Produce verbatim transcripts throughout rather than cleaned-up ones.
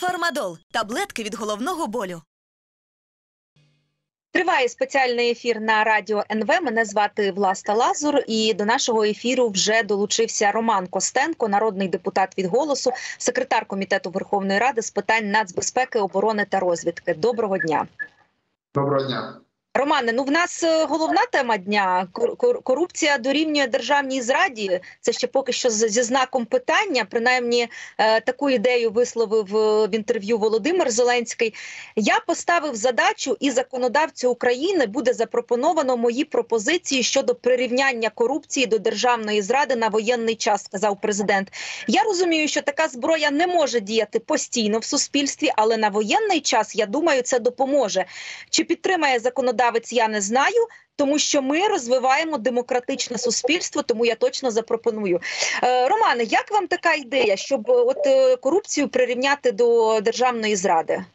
Фармадол – таблетки від головного болю. Триває спеціальний ефір на радіо ен ве. Мене звати Власта Лазур. І до нашого ефіру вже долучився Роман Костенко, народний депутат від «Голосу», секретар Комітету Верховної Ради з питань нацбезпеки, оборони та розвідки. Доброго дня. Доброго дня. Романе, ну в нас головна тема дня – корупція дорівнює державній зраді. Це ще поки що зі знаком питання. Принаймні, таку ідею висловив в інтерв'ю Володимир Зеленський. Я поставив задачу, і законодавцю України буде запропоновано мої пропозиції щодо прирівняння корупції до державної зради на воєнний час, сказав президент. Я розумію, що така зброя не може діяти постійно в суспільстві, але на воєнний час, я думаю, це допоможе. Чи підтримає законодавець, я не знаю, тому що ми розвиваємо демократичне суспільство, тому я точно запропоную. Е, Романе, як вам така ідея, щоб от корупцію прирівняти до державної зради?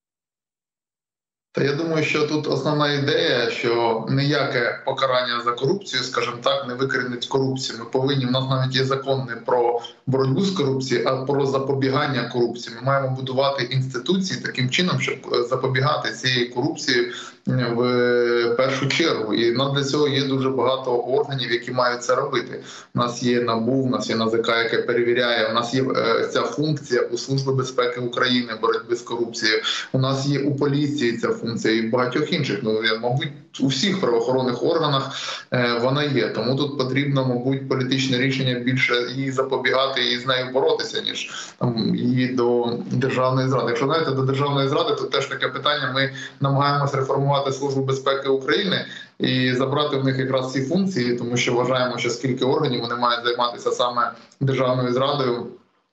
Та я думаю, що тут основна ідея, що ніяке покарання за корупцію, скажімо так, не викорінить корупцію. Ми повинні, в нас навіть є закон не про боротьбу з корупцією, а про запобігання корупції. Ми маємо будувати інституції таким чином, щоб запобігати цієї корупції в першу чергу. І для цього є дуже багато органів, які мають це робити. У нас є НАБУ, у нас є НАЗК, яке перевіряє, у нас є ця функція у Служби безпеки України боротьби з корупцією, у нас є у поліції ця функція і в багатьох інших, ну, мабуть, у всіх правоохоронних органах е, вона є. Тому тут потрібно, мабуть, політичне рішення більше її запобігати і з нею боротися, ніж там, її до державної зради. Якщо, знаєте, до державної зради, то теж таке питання, ми намагаємося реформувати Службу безпеки України і забрати в них якраз ці функції, тому що вважаємо, що скільки органів вони мають займатися саме державною зрадою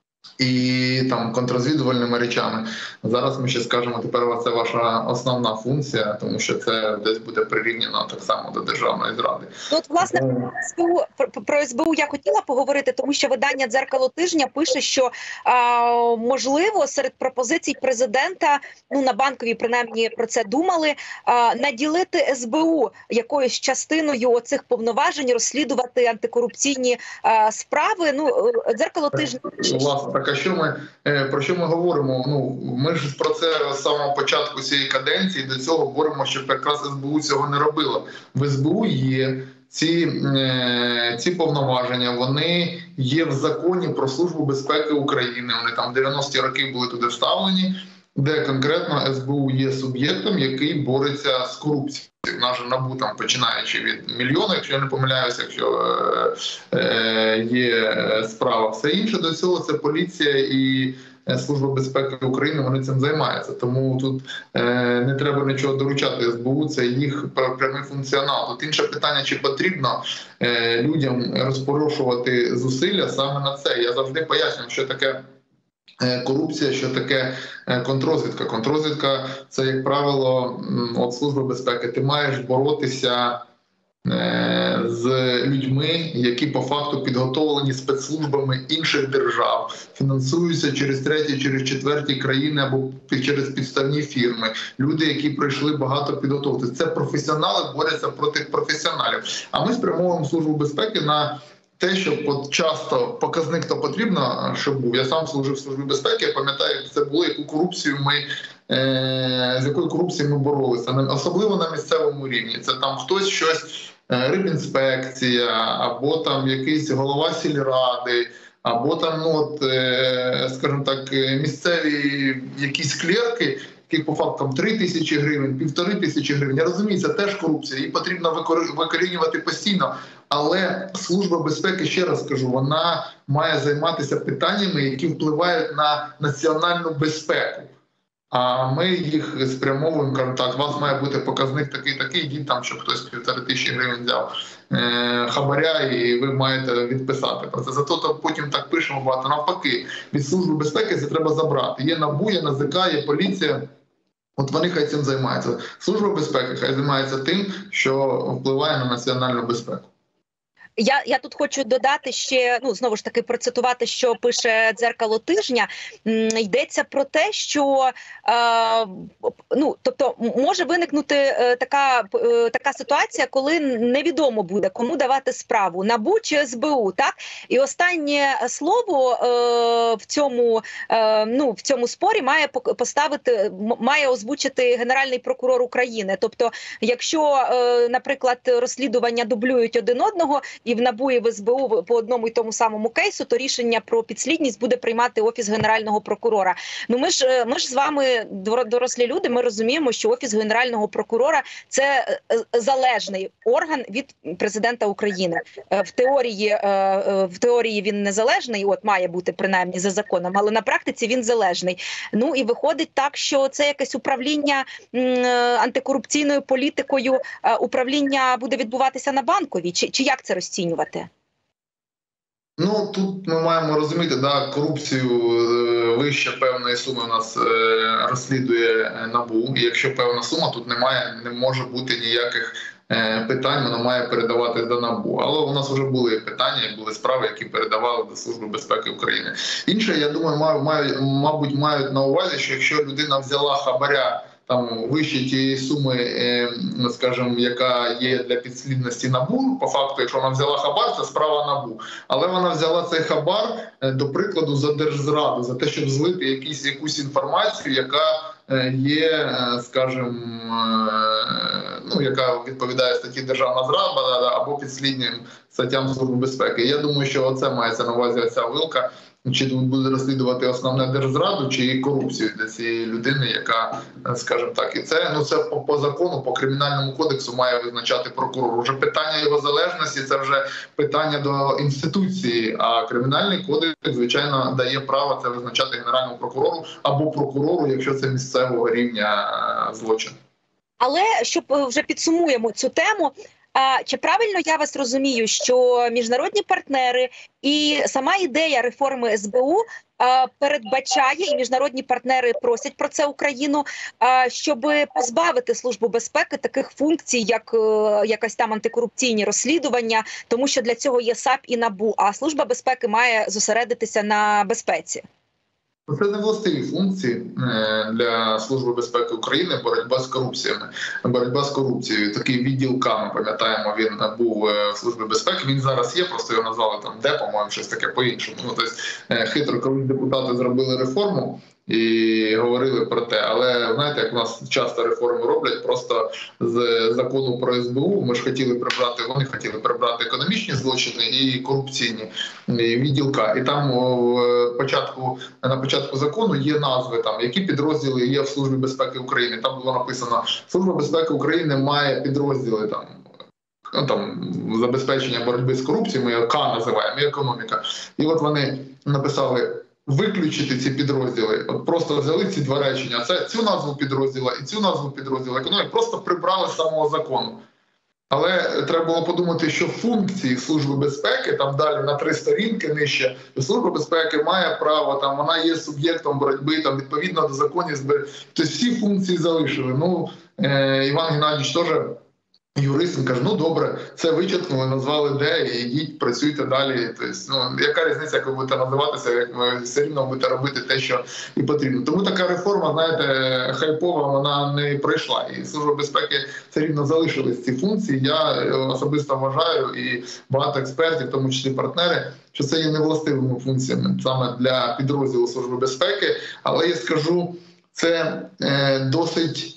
і там контррозвідувальними речами. Зараз ми ще скажемо, тепер це ваша основна функція, тому що це десь буде прирівняно так само до державної зради. От, власне, про ес бе у, про, про ес бе у я хотіла поговорити, тому що видання «Дзеркало тижня» пише, що а, можливо серед пропозицій президента, ну на Банковій принаймні про це думали, а, наділити ес бе у якоюсь частиною оцих повноважень, розслідувати антикорупційні а, справи. Ну, «Дзеркало тижня» Власне, так, а що ми, про що ми говоримо? Ну, ми ж про це з самого початку цієї каденції до цього говоримо, щоб якраз ес бе у цього не робила. В ес бе у є ці, ці повноваження, вони є в законі про Службу безпеки України. Вони там в дев'яності роки були туди вставлені, де конкретно ес бе у є суб'єктом, який бореться з корупцією. Наш НАБУ, там, починаючи від мільйона, якщо я не помиляюся, якщо е, е, є справа. Все інше до цього – це поліція і Служба безпеки України, вони цим займаються. Тому тут е, не треба нічого доручати ес бе у, це їх прямий функціонал. Тут інше питання, чи потрібно е, людям розпорошувати зусилля саме на це. Я завжди пояснюю, що таке корупція, що таке контррозвідка. Контррозвідка – це, як правило, от Служба безпеки. Ти маєш боротися з людьми, які по факту підготовлені спецслужбами інших держав, фінансуються через треті, через четверті країни або через підставні фірми. Люди, які пройшли багато підготовки. Це професіонали борються проти професіоналів. А ми спрямовуємо Службу безпеки на те, що от часто показник то потрібно, щоб був. Я сам служив в Службі безпеки, я пам'ятаю, як це було, яку корупцію ми, е, з якою корупцією ми боролися. Особливо на місцевому рівні. Це там хтось щось, е, рибінспекція, або там якийсь голова сільради, або там, ну, от, е, скажімо так, місцеві якісь клерки, яких по факту три тисячі гривень, півтори тисячі гривень. Я розумію, це теж корупція, її потрібно викорінювати постійно. Але Служба безпеки, ще раз скажу, вона має займатися питаннями, які впливають на національну безпеку. А ми їх спрямовуємо, кажемо, так, у вас має бути показник такий-такий, йдіть там, щоб хтось півтори тисячі гривень взяв е, хабаря, і ви маєте відписати про це. Зато то потім так пишемо багато. Навпаки, від Служби безпеки це треба забрати. Є НАБУ, є НАЗК, є поліція. От вони хай цим займаються. Служба безпеки хай займається тим, що впливає на національну безпеку. Я, я тут хочу додати ще, ну, знову ж таки, процитувати, що пише «Дзеркало тижня». М, Йдеться про те, що, е, ну, тобто, може виникнути е, така, е, така ситуація, коли невідомо буде, кому давати справу, НАБУ чи ес бе у, так? І останнє слово е, в цьому, е, ну, в цьому спорі має поставити, має озвучити Генеральний прокурор України. Тобто, якщо, е, наприклад, розслідування дублюють один одного, і в НАБУ, і в ес бе у по одному і тому самому кейсу, то рішення про підслідність буде приймати Офіс Генерального прокурора. Ну ми ж ми ж з вами, дорослі люди, ми розуміємо, що Офіс Генерального прокурора – це залежний орган від президента України. В теорії, в теорії він незалежний, от має бути принаймні за законом, але на практиці він залежний. Ну і виходить так, що це якесь управління антикорупційною політикою, управління буде відбуватися на Банковій, чи, чи як це розцінювати? Ну, тут ми маємо розуміти, да, корупцію вище певної суми у нас розслідує НАБУ. І якщо певна сума, тут немає, не може бути ніяких питань, вона має передавати до НАБУ. Але у нас вже були питання, були справи, які передавали до Служби безпеки України. Інше, я думаю, маю, маю, мабуть, мають на увазі, що якщо людина взяла хабаря там вище тієї суми, скажімо, яка є для підслідності НАБУ, по факту, якщо вона взяла хабар, це справа НАБУ. Але вона взяла цей хабар, до прикладу, за держзраду, за те, щоб злити якісь, якусь інформацію, яка є, скажімо, ну, яка відповідає статті «Державна зрада» або підслідним статтям Служби безпеки. Я думаю, що оце мається на увазі, оця вилка, чи тут буде розслідувати основне держзраду, чи корупцію для цієї людини, яка, скажімо так, і це, ну, це по, по закону, по кримінальному кодексу має визначати прокурор. Уже питання його залежності – це вже питання до інституції, а кримінальний кодекс, звичайно, дає право це визначати Генеральному прокурору або прокурору, якщо це місцевого рівня злочин. Але, щоб вже підсумуємо цю тему, чи правильно я вас розумію, що міжнародні партнери і сама ідея реформи ес бе у передбачає, і міжнародні партнери просять про це Україну, щоб позбавити Службу безпеки таких функцій, як якась там антикорупційні розслідування, тому що для цього є САП і НАБУ, а Служба безпеки має зосередитися на безпеці? Це не властиві функції для Служби безпеки України, боротьба з корупціями, боротьба з корупцією. Такий відділ К, ми пам'ятаємо, він був в Службі безпеки, він зараз є, просто його назвали там Д, по-моєму, щось таке по-іншому. Ну, тобто, хитро, коли депутати зробили реформу і говорили про те, але знаєте, як у нас часто реформи роблять, просто з закону про ес бе у ми ж хотіли прибрати, вони хотіли прибрати економічні злочини і корупційні відділ К. І там в початку, на початку закону є назви, там, які підрозділи є в Службі безпеки України. Там було написано, Служба безпеки України має підрозділи там, ну, там, забезпечення боротьби з корупцією, ми його К називаємо, і економіка. І от вони написали виключити ці підрозділи. От просто взяли ці два речення, це цю назву підрозділа і цю назву підрозділу економіки, просто прибрали з самого закону. Але треба було подумати, що функції Служби безпеки, там далі на три сторінки нижче, Служба безпеки має право, там вона є суб'єктом боротьби, там відповідно до законів, тобто всі функції залишили. Ну, е, Іван Геннадійович теж юрист, він каже, ну добре, це вичерпнули, назвали де, і йдіть, працюйте далі. Тобто, ну, яка різниця, як ви будете називатися, як ви все рівно будете робити те, що і потрібно. Тому така реформа, знаєте, хайпова, вона не пройшла. І Служба безпеки все рівно залишились ці функції. Я особисто вважаю, і багато експертів, в тому числі партнери, що це є невластивими функціями саме для підрозділу Служби безпеки. Але я скажу, це е, досить...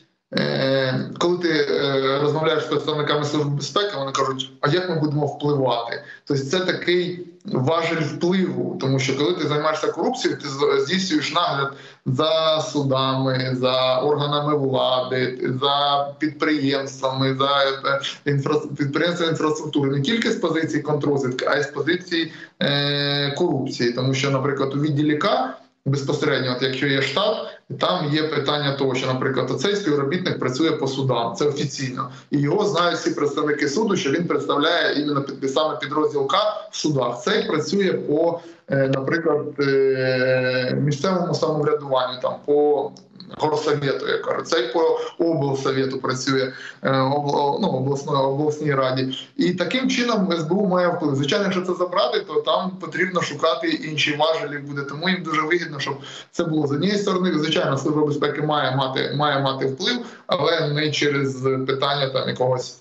Коли ти розмовляєш з представниками Служби безпеки, вони кажуть, а як ми будемо впливати? Тобто це такий важель впливу, тому що коли ти займаєшся корупцією, ти здійснюєш нагляд за судами, за органами влади, за підприємствами, за інфра... підприємствами інфраструктури, не тільки з позиції контррозвідки, а й з позиції е... корупції. Тому що, наприклад, у відділі К безпосередньо, от якщо є штат, там є питання того, що, наприклад, оцей співробітник працює по судам, це офіційно. І його знають всі представники суду, що він представляє іменно під, саме підрозділ К в судах. Цей працює по, наприклад, місцевому самоврядуванню, там, по горсовету, я кажу, цей по облсовету працює, обл, ну, обласної, обласній раді. І таким чином ес бе у має вплив. Звичайно, якщо це забрати, то там потрібно шукати інші важелі буде. Тому їм дуже вигідно, щоб це було з однієї сторони. Звичайно, Служба безпеки має мати, має мати вплив, але не через питання там якогось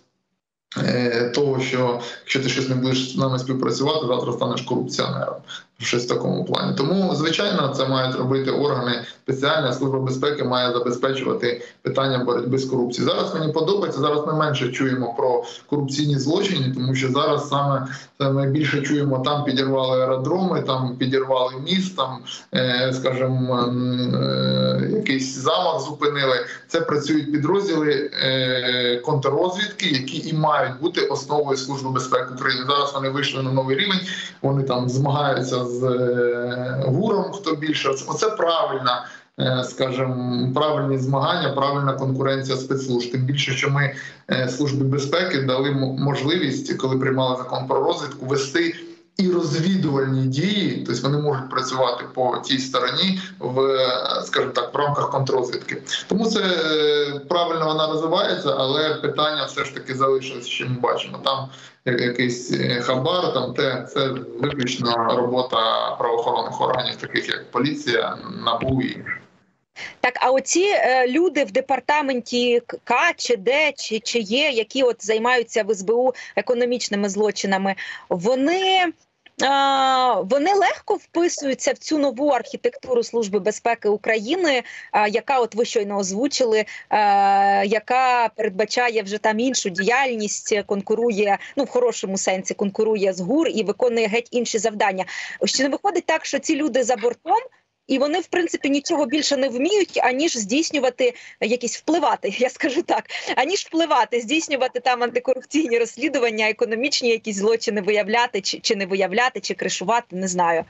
того, що якщо ти щось не будеш з нами співпрацювати, завтра станеш корупціонером. Щось в такому плані. Тому, звичайно, це мають робити органи спеціальні, Служба безпеки має забезпечувати питання боротьби з корупцією. Зараз мені подобається, зараз ми менше чуємо про корупційні злочини, тому що зараз саме ми більше чуємо, там підірвали аеродроми, там підірвали міст, там, скажімо, якийсь замах зупинили. Це працюють підрозділи контррозвідки, які і мають бути основою Служби безпеки України. Зараз вони вийшли на новий рівень, вони там змагаються з ГУРом, хто більше. Оце правильна, скажімо, правильні змагання, правильна конкуренція спецслужб. Тим більше, що ми Службі безпеки дали можливість, коли приймали закон про розвідку, вести і розвідувальні дії, тобто вони можуть працювати по тій стороні, в, скажімо так, в рамках контррозвідки. Тому це правильно вона розвивається, але питання все ж таки залишилось, що ми бачимо. Там якийсь хабар, там те, це виключно робота правоохоронних органів, таких як поліція, НАБУ і Так, а оці е, люди в департаменті К чи Д, чи, чи є, які от займаються в ес бе у економічними злочинами, вони... Вони легко вписуються в цю нову архітектуру Служби безпеки України, яка, от ви щойно озвучили, яка передбачає вже там іншу діяльність, конкурує, ну в хорошому сенсі, конкурує з ГУР і виконує геть інші завдання. Чи не виходить так, що ці люди за бортом, і вони, в принципі, нічого більше не вміють, аніж здійснювати якісь впливати, я скажу так, аніж впливати, здійснювати там антикорупційні розслідування, економічні якісь злочини виявляти, чи, чи не виявляти, чи кришувати, не знаю.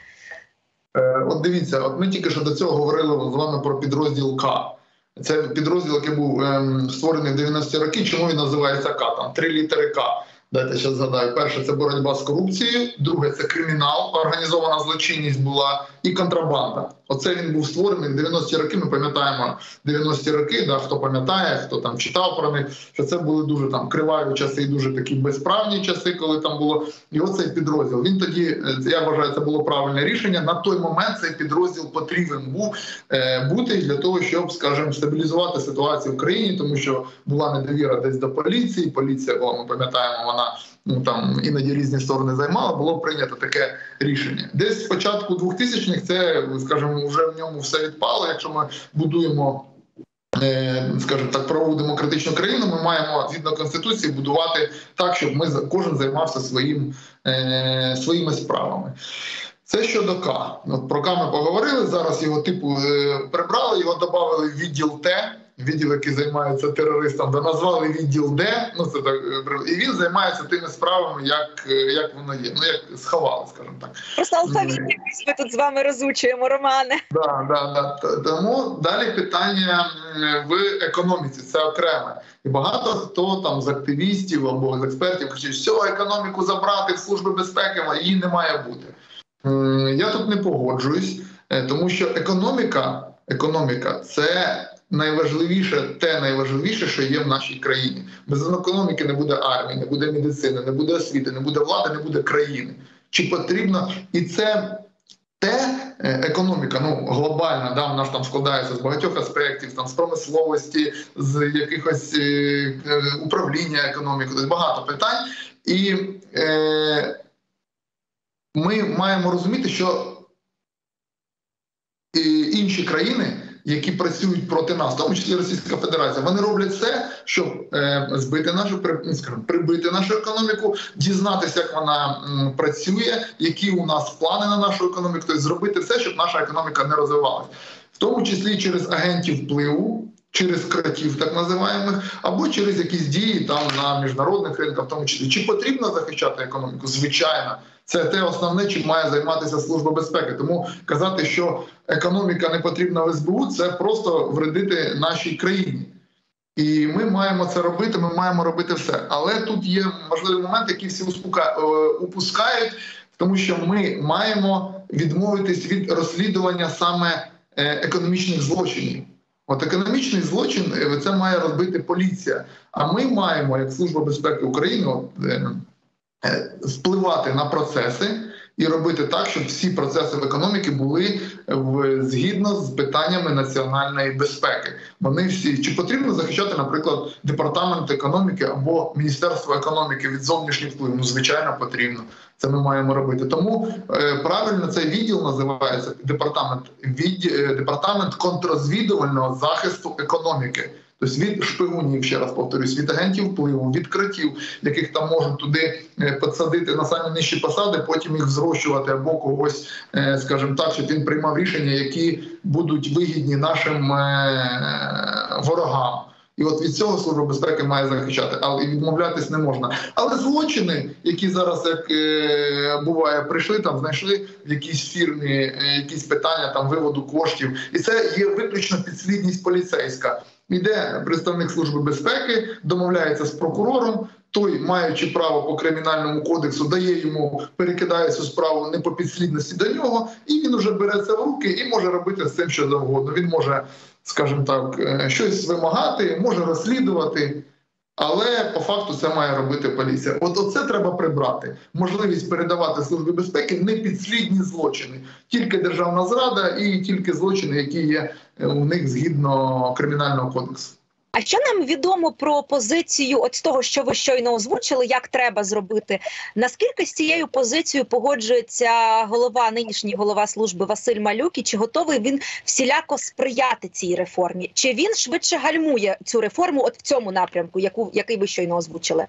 Е, от дивіться, от ми тільки що до цього говорили з вами про підрозділ К. Це підрозділ, який був ем, створений в дев'яності роки. Чому він називається К? Там три літери К. Дайте зараз згадаю. Перше – це боротьба з корупцією, друге – це кримінал, організована злочинність була і контрабанда. Оце він був створений в дев'яності роки, ми пам'ятаємо дев'яності роки, да, хто пам'ятає, хто там читав про них, що це були дуже там криваві часи і дуже такі безправні часи, коли там було. І оцей підрозділ. Він тоді, я вважаю, це було правильне рішення. На той момент цей підрозділ потрібен був е, бути для того, щоб, скажімо, стабілізувати ситуацію в країні, тому що була недовіра десь до поліції, поліція була, ми пам'ятаємо, вона ну там іноді різні сторони займала, було прийнято таке рішення. Десь з початку двохтисячних це, скажімо, вже в ньому все відпало. Якщо ми будуємо, скажімо так, правову демократичну країну, ми маємо, згідно Конституції, будувати так, щоб ми кожен займався своїм, своїми справами. Це щодо К. От про К ми поговорили, зараз його типу прибрали, його додали в відділ Т, відділ, який займається терористом, де назвали відділ Д, ну це так, і він займається тими справами, як, як воно є, ну як сховали, скажімо так. Просто алфавіт якийсь ми тут з вами розучуємо, Романе. Да, да, да. Тому далі питання в економіці, це окреме. І багато хто там з активістів або з експертів кричить, все, економіку забрати в Служби безпеки, а її не має бути. Я тут не погоджуюсь, тому що економіка, економіка – це найважливіше, те найважливіше, що є в нашій країні. Без економіки не буде армії, не буде медицини, не буде освіти, не буде влади, не буде країни. Чи потрібно? І це те, економіка, ну, глобальна, да, вона ж там складається з багатьох аспектів, там, з промисловості, з якихось е, управління економікою, тобто багато питань. І е, ми маємо розуміти, що інші країни, які працюють проти нас, в тому числі Російська Федерація, вони роблять все, щоб е, збити нашу, скажімо, прибити нашу економіку, дізнатися, як вона м, працює, які у нас плани на нашу економіку, тобто зробити все, щоб наша економіка не розвивалася. В тому числі через агентів впливу, через кратів так називаємих, або через якісь дії там на міжнародних ринках, в тому числі. Чи потрібно захищати економіку? Звичайно. Це те основне, чим має займатися Служба безпеки. Тому казати, що економіка не потрібна в ес бе у, це просто вредити нашій країні. І ми маємо це робити, ми маємо робити все. Але тут є важливий момент, який всі упускають, тому що ми маємо відмовитись від розслідування саме економічних злочинів. От економічний злочин це має розбити поліція. А ми маємо, як Служба безпеки України, от, е, впливати на процеси і робити так, щоб всі процеси в економіці були в, згідно з питаннями національної безпеки. Вони всі, чи потрібно захищати, наприклад, департамент економіки або Міністерство економіки від зовнішніх впливів? Ну, звичайно, потрібно. Це ми маємо робити. Тому е, правильно цей відділ називається департамент, від, е, департамент контррозвідувального захисту економіки. Тобто від шпигунів, ще раз повторюсь, від агентів впливу, від кротів, яких там можуть туди підсадити на самі нижчі посади, потім їх зрощувати або когось, скажімо так, щоб він приймав рішення, які будуть вигідні нашим ворогам. І от від цього Служба безпеки має захищати, але і відмовлятись не можна. Але злочини, які зараз, як е, буває, прийшли, там знайшли в якійсь фірмі е, якісь питання там виводу коштів, і це є виключно підслідність поліцейська. Іде представник Служби безпеки, домовляється з прокурором, той, маючи право по кримінальному кодексу, дає йому, перекидає цю справу не по підслідності до нього, і він вже бере це в руки і може робити з цим що завгодно. Він може, скажімо так, щось вимагати, може розслідувати, але по факту це має робити поліція. От оце треба прибрати. Можливість передавати Службі безпеки непідслідні злочини. Тільки державна зрада і тільки злочини, які є у них згідно Кримінального кодексу. А що нам відомо про позицію от з того, що ви щойно озвучили, як треба зробити? Наскільки з цією позицією погоджується голова, нинішній голова служби Василь Малюк, і чи готовий він всіляко сприяти цій реформі? Чи він швидше гальмує цю реформу от в цьому напрямку, яку, який ви щойно озвучили?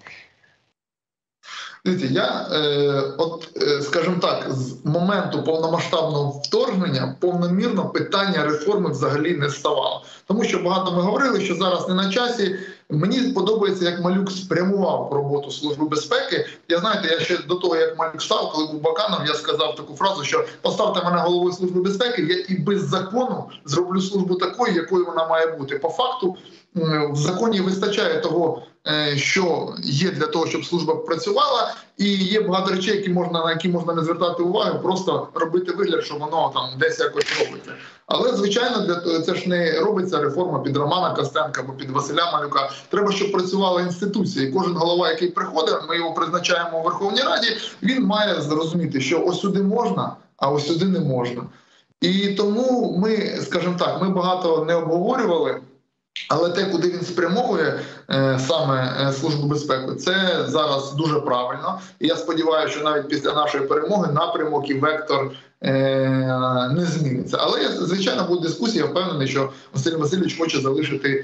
Дивіться, я, е, от, е, скажімо так, з моменту повномасштабного вторгнення повномірно питання реформи взагалі не ставало. Тому що багато ми говорили, що зараз не на часі. Мені подобається, як Малюк спрямував роботу Служби безпеки. Я, знаєте, я ще до того, як Малюк став, коли був Баканов, я сказав таку фразу, що поставте мене головою Служби безпеки, я і без закону зроблю службу такою, якою вона має бути. По факту в законі вистачає того, що є для того, щоб служба працювала, і є багато речей, які можна, на які можна не звертати увагу, просто робити вигляд, що воно там десь якось робиться. Але, звичайно, для того, це ж не робиться реформа під Романа Костенка або під Василя Малюка. Треба, щоб працювала інституція. І кожен голова, який приходить, ми його призначаємо у Верховній Раді, він має зрозуміти, що ось сюди можна, а ось сюди не можна. І тому ми, скажімо так, ми багато не обговорювали, але те, куди він спрямовує е, саме е, Службу безпеки, це зараз дуже правильно. І я сподіваюся, що навіть після нашої перемоги напрямок і вектор е, не зміниться. Але, звичайно, буде дискусія, я впевнений, що Василь Васильович хоче залишити.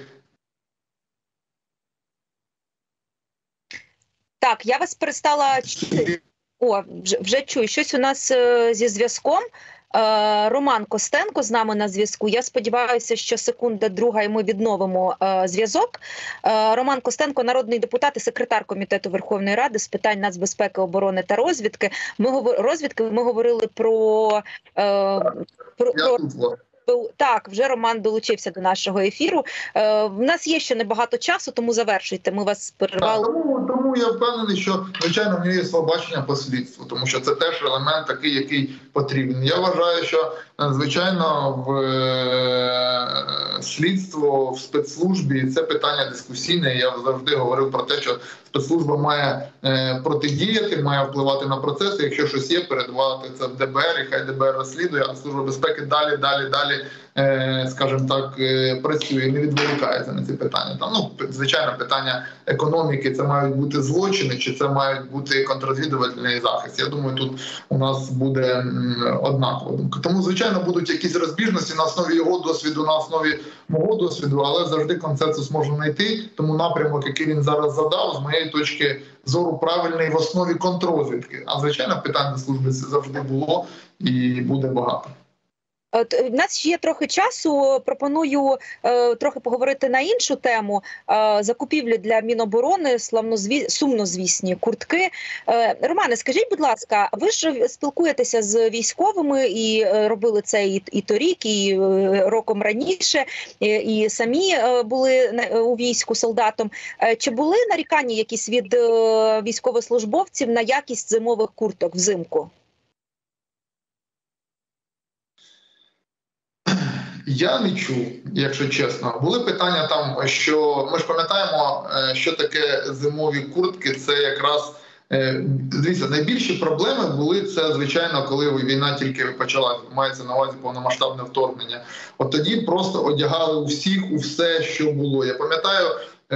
Так, я вас перестала чути. О, вже, вже чую. Щось у нас е, зі зв'язком. Роман Костенко з нами на зв'язку. Я сподіваюся, що секунда друга і ми відновимо е, зв'язок. Е, Роман Костенко, народний депутат і секретар Комітету Верховної Ради з питань нацбезпеки, оборони та розвідки. Ми говор... розвідки. Ми говорили про, е, про, про... Так, вже Роман долучився до нашого ефіру. Е, в нас є ще небагато часу, тому завершуйте. Ми вас перервали. Так, тому, тому я впевнений, що, звичайно, в нього є слабачення по слідству, тому що це теж елемент такий, який потрібен. Я вважаю, що, звичайно, в е, слідство в спецслужбі – це питання дискусійне. Я завжди говорив про те, що спецслужба має е, протидіяти, має впливати на процеси. Якщо щось є, передавати це в ДБР, і хай ДБР розслідує, а Служба безпеки далі, далі, далі, е, скажімо так, е, працює, не відволікається на ці питання. Там, ну, звичайно, питання економіки, це мають бути злочини, чи це мають бути контррозвідувальний захист. Я думаю, тут у нас буде м, однакова думка. Тому, звичайно, будуть якісь розбіжності на основі його досвіду, на основі мого досвіду, але завжди консенсус можна знайти. Тому напрямок, який він зараз задав, з моєї точки зору правильний в основі контррозвідки. А, звичайно, питань до служби завжди було і буде багато. У нас ще є трохи часу, пропоную е, трохи поговорити на іншу тему. Е, закупівлі для Міноборони, славнозві... сумнозвісні куртки. Е, Романе, скажіть, будь ласка, ви ж спілкуєтеся з військовими і е, робили це і, і торік, і е, роком раніше, і, і самі е, були на, у війську солдатом. Е, чи були нарікання якісь від е, військовослужбовців на якість зимових курток взимку? Я не чув, якщо чесно. Були питання там, що ми ж пам'ятаємо, що таке зимові куртки. Це якраз, дивіться, найбільші проблеми були це, звичайно, коли війна тільки почалася, мається на увазі повномасштабне вторгнення. От тоді просто одягали у всіх, у все, що було. Я пам'ятаю,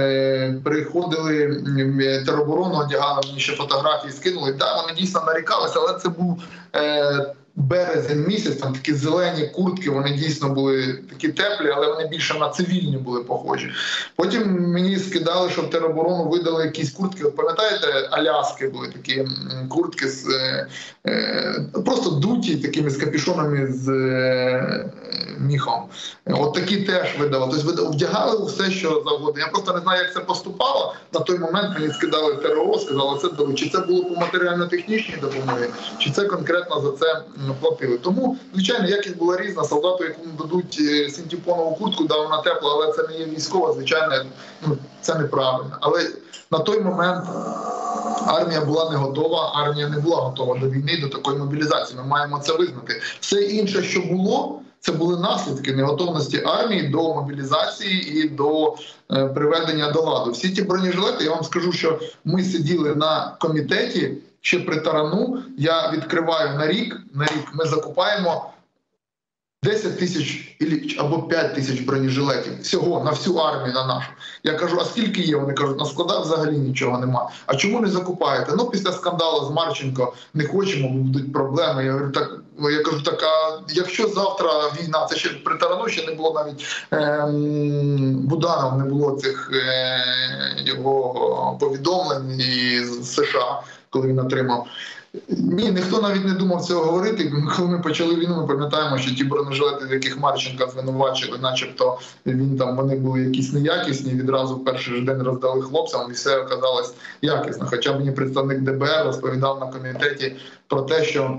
приходили тероборону, одягали, мені ще фотографії скинули. Так, вони дійсно нарікалися, але це був березень місяць, там такі зелені куртки, вони дійсно були такі теплі, але вони більше на цивільні були похожі. Потім мені скидали, що в тероборону видали якісь куртки. От пам'ятаєте, аляски були такі куртки з е, просто дуті, такими з капюшонами, з е, міхом. От такі теж видали. Тобто вдягали у все, що завгодно. Я просто не знаю, як це поступало. На той момент мені скидали ТРО, сказали, це дали. Чи це було по матеріально-технічній допомогі, чи це конкретно за це платили. Тому, звичайно, якість була різна. Солдату, якому дадуть синтепонову куртку, да, вона тепла, але це не є військова, звичайно, ну, це неправильно. Але на той момент армія була не готова, армія не була готова до війни, до такої мобілізації. Ми маємо це визнати. Все інше, що було, це були наслідки неготовності армії до мобілізації і до е, приведення до ладу. Всі ті бронежилети, я вам скажу, що ми сиділи на комітеті, ще при тарану, я відкриваю на рік, на рік ми закупаємо десять тисяч або п'ять тисяч бронежилетів всього на всю армію, на нашу. Я кажу, а скільки є? Вони кажуть, на складах взагалі нічого нема. А чому не закупаєте? Ну, після скандалу з Марченко не хочемо, будуть проблеми. Я говорю, так, я кажу, так, а якщо завтра війна, це ще при тарану ще не було навіть е, Буданов, не було цих е, його повідомлень із США, коли він отримав. Ні, ніхто навіть не думав цього говорити. Коли ми почали війну, ми пам'ятаємо, що ті бронежилети, в яких Марченка звинувачили, начебто він там, вони були якісь неякісні, відразу в перший ж день роздали хлопцям, і все оказалось якісно. Хоча мені представник ДБР розповідав на комітеті про те, що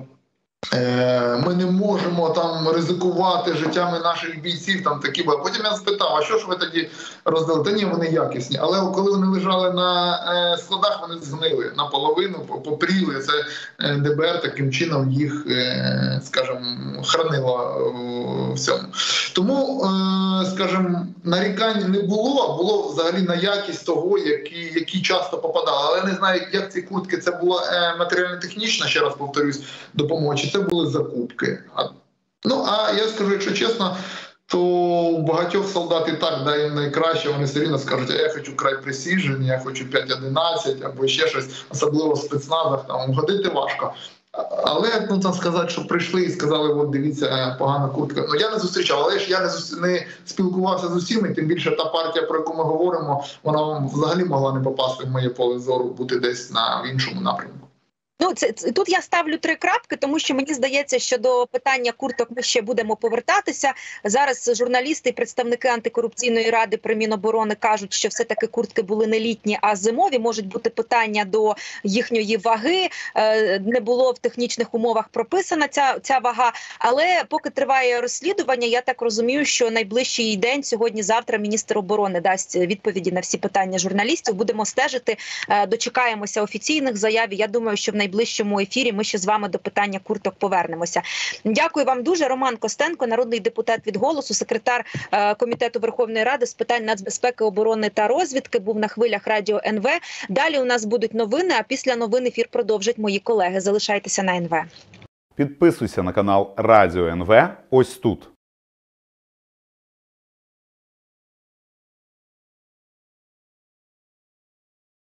ми не можемо там ризикувати життями наших бійців, там такі були. Потім я спитав, а що ж ви тоді роздали? Та ні, вони якісні. Але коли вони лежали на складах, вони згнили наполовину, попріли. Це ДБР таким чином їх, скажімо, хранило в цьому. Тому, скажімо, нарікань не було, а було взагалі на якість того, які, які часто попадали. Але не знаю, як ці куртки, це була матеріально-технічна, ще раз повторюсь, допомога, чи це були закупки. Ну, а я скажу, якщо чесно, то у багатьох солдат і так, да, їм найкраще, вони все рівно скажуть, а я хочу край присіжень, я хочу п'ять одинадцять, або ще щось, особливо в спецназах, там, ходити важко. Але, ну, там сказати, що прийшли і сказали, от дивіться, погана куртка. Ну, я не зустрічав, але ж я не, зус... не спілкувався з усіми, тим більше та партія, про яку ми говоримо, вона взагалі могла не попасти в моє поле зору, бути десь на іншому напрямку. Ну, це, це тут я ставлю три крапки, тому що мені здається, що до питання курток ми ще будемо повертатися. Зараз журналісти і представники антикорупційної ради при Міноборони кажуть, що все-таки куртки були не літні, а зимові. Можуть бути питання до їхньої ваги. Не було в технічних умовах прописана ця, ця вага. Але поки триває розслідування, я так розумію, що найближчий день, сьогодні-завтра, міністр оборони дасть відповіді на всі питання журналістів. Будемо стежити, дочекаємося офіційних заяв. Я думаю, що в найближчому ефірі ми ще з вами до питання курток повернемося. Дякую вам дуже. Роман Костенко, народний депутат від «Голосу», секретар е, Комітету Верховної Ради з питань нацбезпеки, оборони та розвідки, був на хвилях Радіо ен ве. Далі у нас будуть новини, а після новин ефір продовжать мої колеги. Залишайтеся на ен ве. Підписуйся на канал Радіо ен ве ось тут.